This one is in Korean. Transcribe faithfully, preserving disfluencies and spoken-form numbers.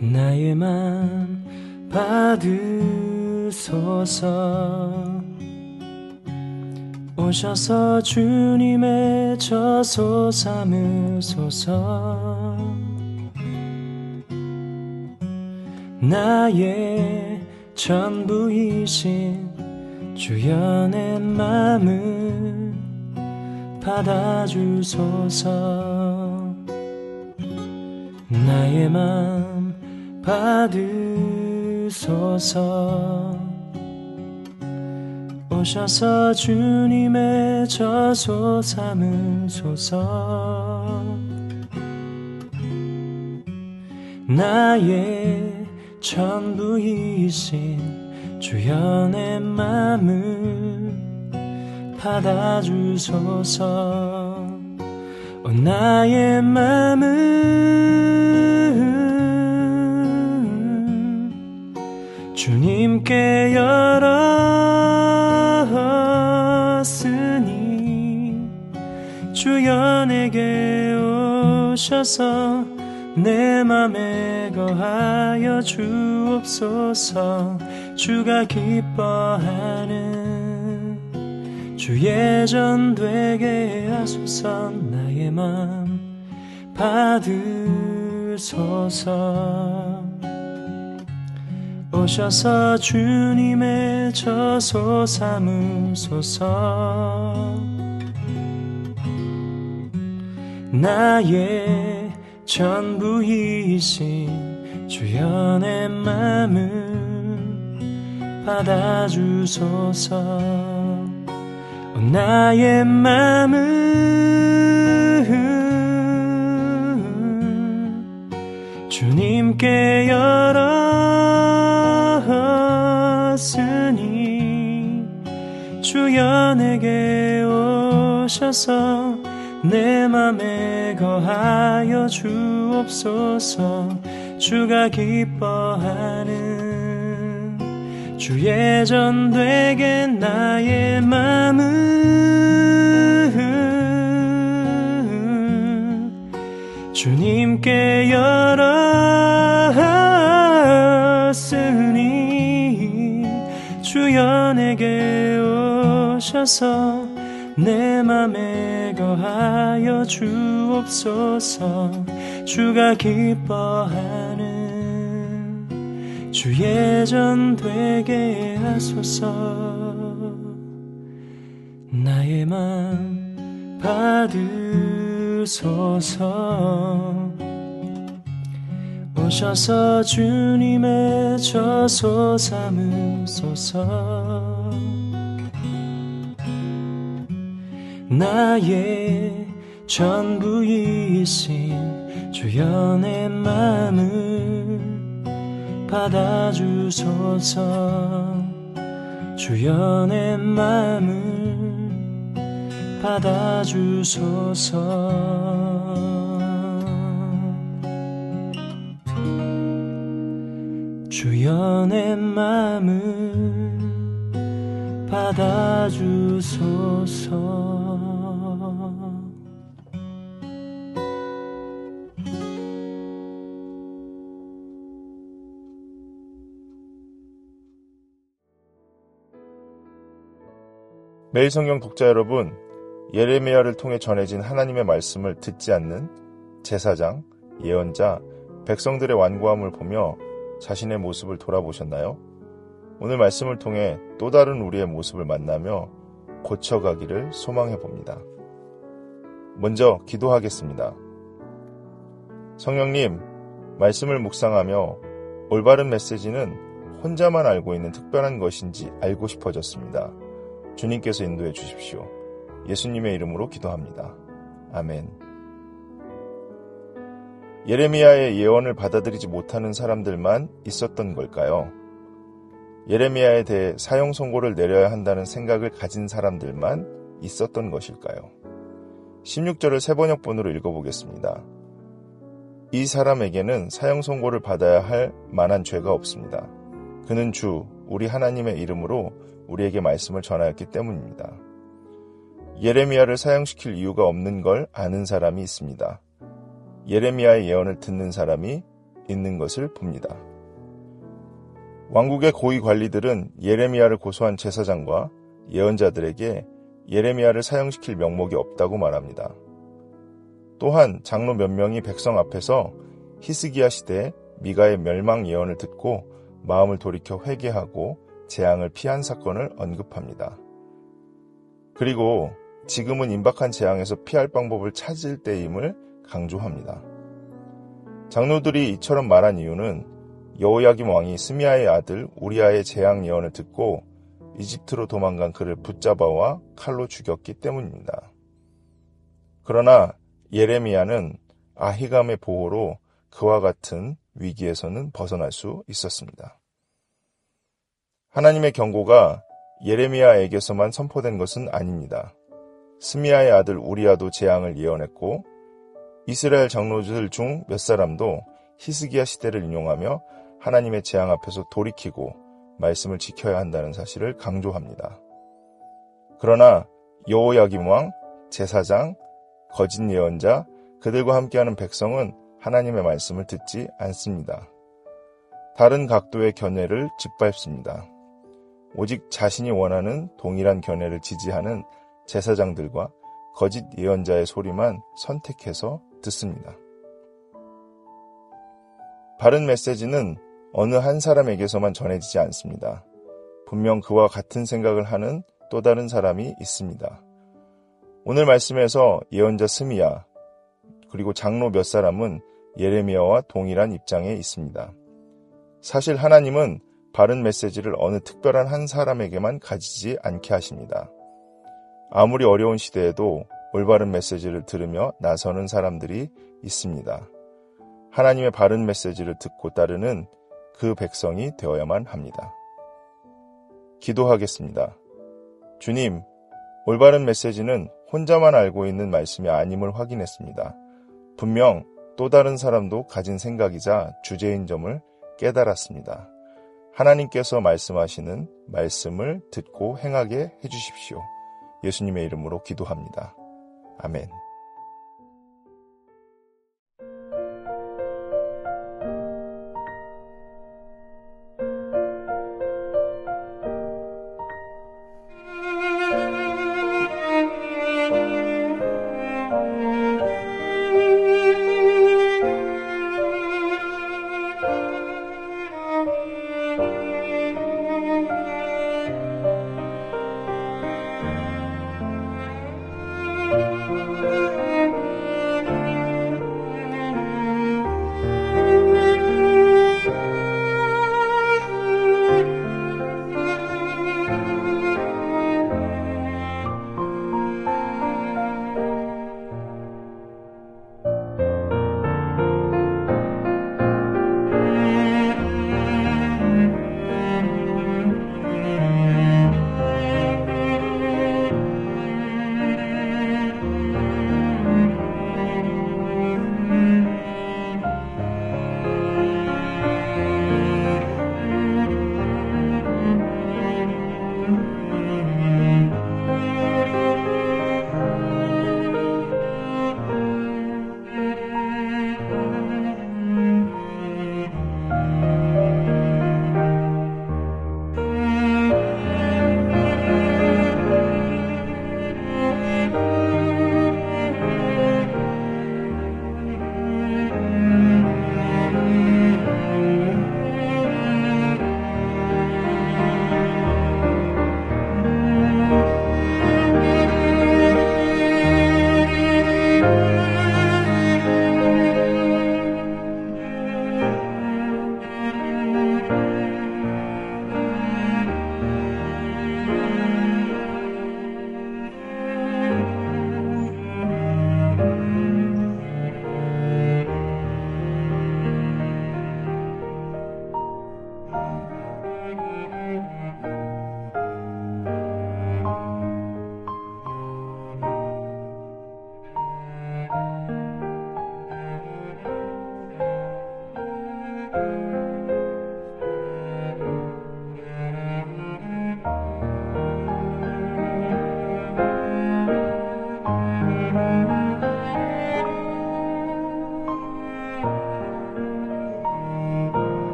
나의 맘 받으소서. 오셔서 주님의 저소 삼으소서. 나의 전부이신 주여 내 맘을 받아주소서. 나의 맘 받으소서. 오셔서 주님의 저소 삼으소서. 나의 전부이신 주여 내 맘을 받아주소서. 오, 나의 맘을 주님께 열었으니 주여 내게 오셔서 내 맘에 거하여 주옵소서. 주가 기뻐하는 주의 전 되게 하소서. 나의 맘 받으소서. 오셔서 주님의 저소 삼으소서. 나의 전부이신 주여 내 맘을 받아주소서. 오, 나의 맘을 주님께 열었으니 주여 내게 오셔서 내 맘에 거하여 주옵소서. 주가 기뻐하는 주의 전 되게 나의 맘을 주님께 열었으니 주여 내게 오셔서 내 맘에 거하여 주옵소서. 주가 기뻐하는 주의 전 되게 하소서. 나의 맘 받으소서. 오셔서 주님의 저소 삼으소서. 나의 전부이신 주여 내 맘을 받아주소서. 주여 내 맘을 받아주소서. 주여 내 맘을 받아주소서. 매일 성경 독자 여러분, 예레미야를 통해 전해진 하나님의 말씀을 듣지 않는 제사장, 예언자, 백성들의 완고함을 보며 자신의 모습을 돌아보셨나요? 오늘 말씀을 통해 또 다른 우리의 모습을 만나며 고쳐가기를 소망해봅니다. 먼저 기도하겠습니다. 성령님, 말씀을 묵상하며 올바른 메시지는 혼자만 알고 있는 특별한 것인지 알고 싶어졌습니다. 주님께서 인도해 주십시오. 예수님의 이름으로 기도합니다. 아멘. 예레미야의 예언을 받아들이지 못하는 사람들만 있었던 걸까요? 예레미야에 대해 사형 선고를 내려야 한다는 생각을 가진 사람들만 있었던 것일까요? 십육 절을 새 번역본으로 읽어보겠습니다. 이 사람에게는 사형 선고를 받아야 할 만한 죄가 없습니다. 그는 주, 우리 하나님의 이름으로 우리에게 말씀을 전하였기 때문입니다. 예레미야를 사형시킬 이유가 없는 걸 아는 사람이 있습니다. 예레미야의 예언을 듣는 사람이 있는 것을 봅니다. 왕국의 고위 관리들은 예레미야를 고소한 제사장과 예언자들에게 예레미야를 사형시킬 명목이 없다고 말합니다. 또한 장로 몇 명이 백성 앞에서 히스기야 시대 미가의 멸망 예언을 듣고 마음을 돌이켜 회개하고 재앙을 피한 사건을 언급합니다. 그리고 지금은 임박한 재앙에서 피할 방법을 찾을 때임을 강조합니다. 장로들이 이처럼 말한 이유는 여호야김 왕이 스미야의 아들 우리아의 재앙 예언을 듣고 이집트로 도망간 그를 붙잡아와 칼로 죽였기 때문입니다. 그러나 예레미야는 아히감의 보호로 그와 같은 위기에서는 벗어날 수 있었습니다. 하나님의 경고가 예레미야에게서만 선포된 것은 아닙니다. 스미야의 아들 우리아도 재앙을 예언했고 이스라엘 장로들 중 몇 사람도 히스기야 시대를 인용하며 하나님의 재앙 앞에서 돌이키고 말씀을 지켜야 한다는 사실을 강조합니다. 그러나 여호야김 왕, 제사장, 거짓 예언자, 그들과 함께하는 백성은 하나님의 말씀을 듣지 않습니다. 다른 각도의 견해를 짓밟습니다. 오직 자신이 원하는 동일한 견해를 지지하는 제사장들과 거짓 예언자의 소리만 선택해서 듣습니다. 바른 메시지는 어느 한 사람에게서만 전해지지 않습니다. 분명 그와 같은 생각을 하는 또 다른 사람이 있습니다. 오늘 말씀에서 예언자 스미야 그리고 장로 몇 사람은 예레미야와 동일한 입장에 있습니다. 사실 하나님은 바른 메시지를 어느 특별한 한 사람에게만 가지지 않게 하십니다. 아무리 어려운 시대에도 올바른 메시지를 들으며 나서는 사람들이 있습니다. 하나님의 바른 메시지를 듣고 따르는 그 백성이 되어야만 합니다. 기도하겠습니다. 주님, 올바른 메시지는 혼자만 알고 있는 말씀이 아님을 확인했습니다. 분명 또 다른 사람도 가진 생각이자 주제인 점을 깨달았습니다. 하나님께서 말씀하시는 말씀을 듣고 행하게 해주십시오. 예수님의 이름으로 기도합니다. 아멘.